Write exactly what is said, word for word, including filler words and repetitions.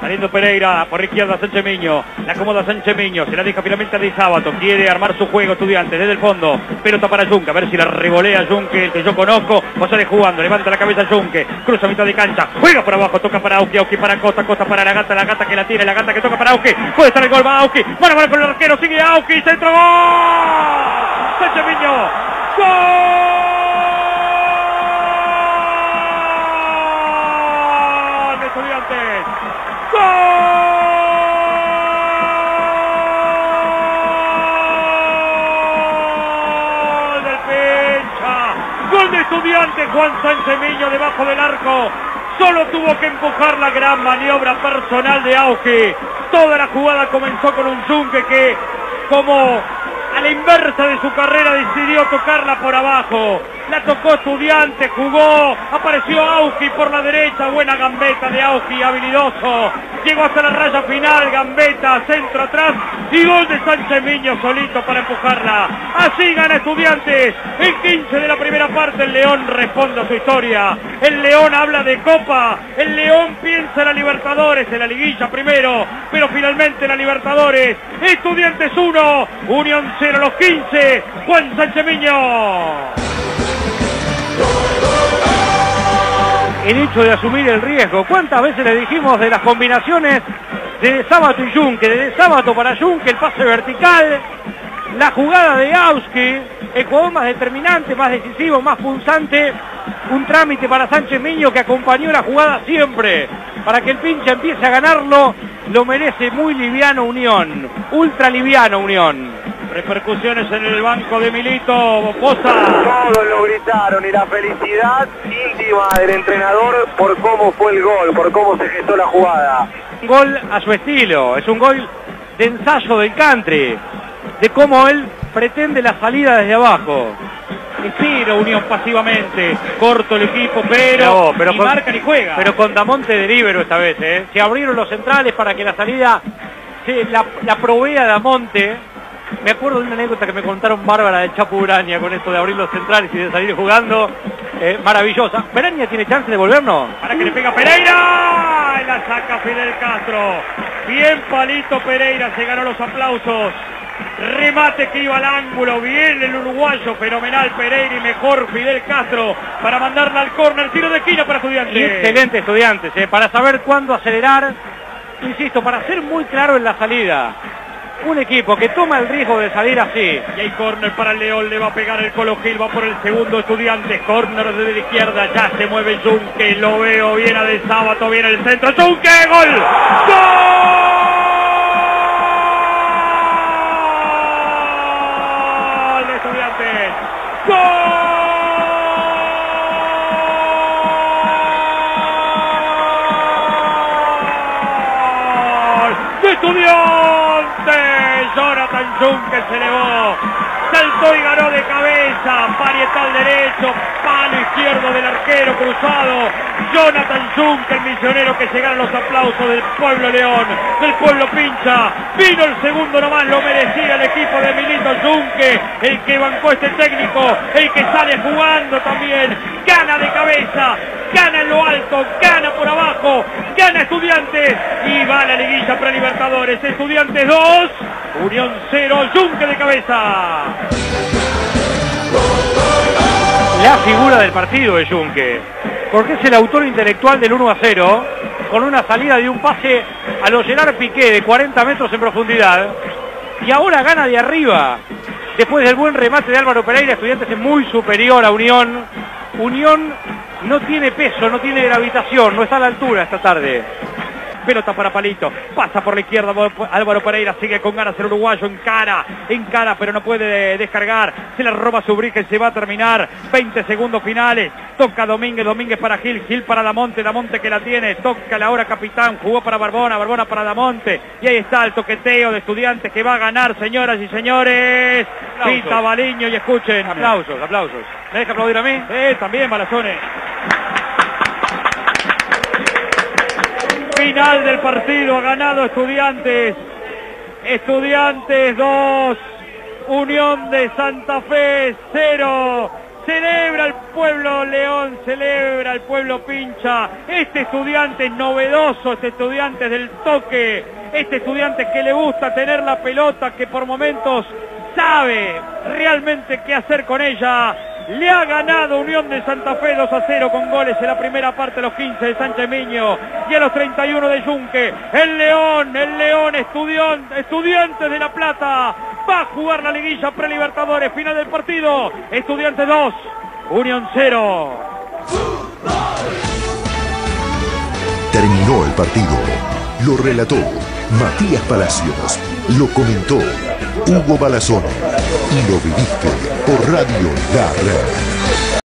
Saliendo Pereira por izquierda, Sánchez Miño. La acomoda Sánchez Miño. Se la deja finalmente a Di Sábato. Quiere armar su juego, Estudiantes, desde el fondo. Pelota para Junque. A ver si la revolea Junque, el que yo conozco. Va a salir jugando. Levanta la cabeza Junque. Cruza a mitad de cancha. Juega por abajo. Toca para Auqui. Auqui para Costa. Costa para la gata. La gata que la tiene. La gata que toca para Auqui. Puede estar el gol. Va Auqui. Mano a mano con el arquero. Sigue Auqui. Centro. ¡Gol! Sánchez Miño. ¡Gol! Estudiantes. ¡Gol! Del Pecha. Gol de Estudiantes. Juan Sánchez Miño debajo del arco. Solo tuvo que empujar la gran maniobra personal de Auqui. Toda la jugada comenzó con un Junque que, como a la inversa de su carrera, decidió tocarla por abajo. La tocó Estudiantes, jugó, apareció Auqui por la derecha, buena gambeta de Auqui, habilidoso. Llegó hasta la raya final, gambeta, centro atrás y gol de Sánchez Miño solito para empujarla. Así gana Estudiantes. El quince de la primera parte, el León responde a su historia. El León habla de Copa, el León piensa en la Libertadores, en la liguilla primero, pero finalmente en la Libertadores. Estudiantes uno, Unión cero a los quince, Juan Sánchez Miño. El hecho de asumir el riesgo. ¿Cuántas veces le dijimos de las combinaciones de De Sábato y Junque? De De Sábato para Junque, el pase vertical, la jugada de Auqui, el jugador más determinante, más decisivo, más punzante. Un trámite para Sánchez Miño que acompañó la jugada siempre. Para que el pincha empiece a ganarlo, lo merece muy liviano Unión. Ultra liviano Unión. Repercusiones en el banco de Milito. Poza. Todos lo gritaron y la felicidad íntima del entrenador por cómo fue el gol, por cómo se gestó la jugada. Un gol a su estilo, es un gol de ensayo del country, de cómo él pretende la salida desde abajo. Estira Unión pasivamente, corto el equipo, pero, no, pero ni con, marca ni juega. Pero con Damonte de líbero esta vez, ¿eh? Se abrieron los centrales para que la salida se la, la provea Damonte. Me acuerdo de una anécdota que me contaron bárbara del Chapo Uraña con esto de abrir los centrales y de salir jugando. Eh, maravillosa. ¿Peraña tiene chance de volvernos? Para que le pega Pereira. Y la saca Fidel Castro. Bien palito Pereira, se ganó los aplausos. Remate que iba al ángulo, bien el uruguayo, fenomenal Pereira y mejor Fidel Castro para mandarla al córner, tiro de esquina para Estudiantes. Y excelente Estudiantes, eh, para saber cuándo acelerar, insisto, para ser muy claro en la salida. Un equipo que toma el riesgo de salir así. Y hay córner para el León, le va a pegar el Colo Gil, va por el segundo Estudiantes, córner desde la izquierda, ya se mueve Junque, lo veo, viene a De Sábato, viene el centro, Junque, gol, gol. ¡Gol! ¡De Estudiantes! Jonathan Junque se elevó, saltó y ganó de cabeza, parietal derecho, palo izquierdo del arquero cruzado. Jonathan Junque, el misionero que se gana los aplausos del pueblo León, del pueblo pincha. Vino el segundo nomás, lo merecía el equipo de Milito. Junque, el que bancó este técnico, el que sale jugando también, gana de cabeza, gana en lo alto, gana por abajo, gana Estudiantes y va a la liguilla pre-Libertadores. Estudiantes dos, Unión cero, Junque de cabeza. La figura del partido de Junque, porque es el autor intelectual del uno a cero, con una salida de un pase a lo Gerard Piqué de cuarenta metros en profundidad, y ahora gana de arriba, después del buen remate de Álvaro Pereira. Estudiantes es muy superior a Unión. Unión no tiene peso, no tiene gravitación, no está a la altura esta tarde. Pelota para Palito, pasa por la izquierda Álvaro Pereira, sigue con ganas el uruguayo, encara, encara, pero no puede descargar, se la roba Subrigen, se va a terminar, veinte segundos finales, toca Domínguez, Domínguez para Gil, Gil para Damonte, Damonte que la tiene, toca la hora capitán, jugó para Barbona, Barbona para Damonte, y ahí está el toqueteo de Estudiantes que va a ganar, señoras y señores. Pita Baliño y escuchen. Aplausos, aplausos. ¿Me deja aplaudir a mí? Eh, también Balazones. Final del partido, ha ganado Estudiantes. Estudiantes dos, Unión de Santa Fe cero. Celebra el pueblo León celebra, el pueblo pincha. Este estudiante novedoso, este estudiante del toque, este estudiante que le gusta tener la pelota, que por momentos sabe realmente qué hacer con ella. Le ha ganado Unión de Santa Fe dos a cero con goles en la primera parte a los quince de Sánchez Miño y a los treinta y uno de Yunque. El León, el León estudión, Estudiantes de La Plata va a jugar la liguilla prelibertadores. Final del partido, Estudiantes dos, Unión cero. Terminó el partido. Lo relató Matías Palacios. Lo comentó Hugo Balazón. Y lo viviste por Radio La Red.